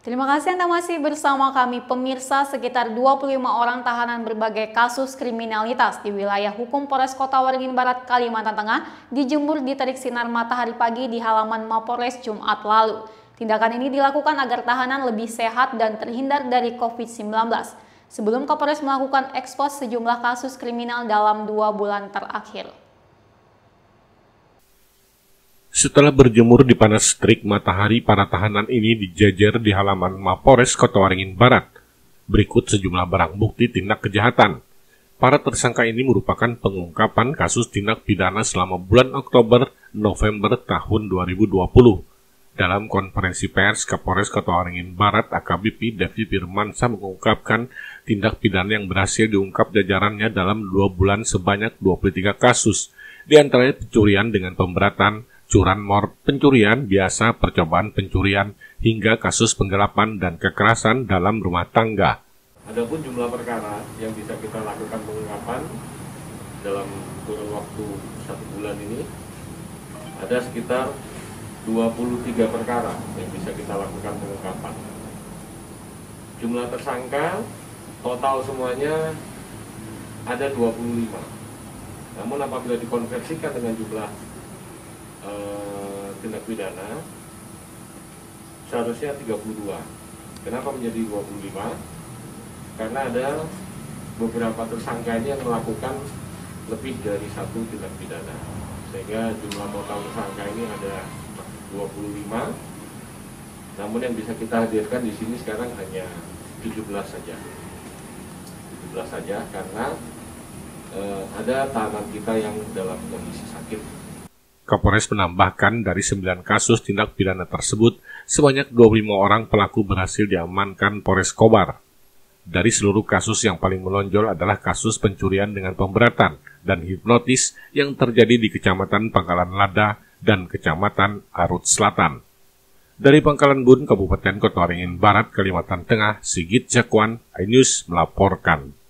Terima kasih Anda masih bersama kami pemirsa. Sekitar 25 orang tahanan berbagai kasus kriminalitas di wilayah hukum Polres Kota Waringin Barat, Kalimantan Tengah dijemur di terik sinar matahari pagi di halaman Mapolres Jumat lalu. Tindakan ini dilakukan agar tahanan lebih sehat dan terhindar dari COVID-19. Sebelum Kapolres melakukan ekspos sejumlah kasus kriminal dalam 2 bulan terakhir. Setelah berjemur di panas terik matahari, para tahanan ini dijajar di halaman Mapolres Kota Waringin Barat. Berikut sejumlah barang bukti tindak kejahatan. Para tersangka ini merupakan pengungkapan kasus tindak pidana selama bulan Oktober-November tahun 2020. Dalam konferensi pers, Kapolres Kota Waringin Barat AKBP Devi Firmansyah mengungkapkan tindak pidana yang berhasil diungkap jajarannya dalam 2 bulan sebanyak 23 kasus, di antaranya pencurian dengan pemberatan, curanmor, pencurian biasa, percobaan pencurian, hingga kasus penggelapan dan kekerasan dalam rumah tangga. Adapun jumlah perkara yang bisa kita lakukan pengungkapan dalam kurun waktu 1 bulan ini, ada sekitar 23 perkara yang bisa kita lakukan pengungkapan. Jumlah tersangka total semuanya ada 25. Namun apabila dikonversikan dengan jumlah tindak pidana seharusnya 32. Kenapa menjadi 25? Karena ada beberapa tersangka ini yang melakukan lebih dari 1 tindak pidana, sehingga jumlah total tersangka ini ada 25. Namun yang bisa kita hadirkan di sini sekarang hanya 17 saja. 17 saja karena ada tahanan kita yang dalam kondisi sakit. Kapolres menambahkan dari 9 kasus tindak pidana tersebut, sebanyak 25 orang pelaku berhasil diamankan Polres Kobar. Dari seluruh kasus yang paling menonjol adalah kasus pencurian dengan pemberatan dan hipnotis yang terjadi di Kecamatan Pangkalan Lada dan Kecamatan Arut Selatan. Dari Pangkalan Bun, Kabupaten Kota Waringin Barat, Kalimantan Tengah, Sigit Jakwan, iNews melaporkan.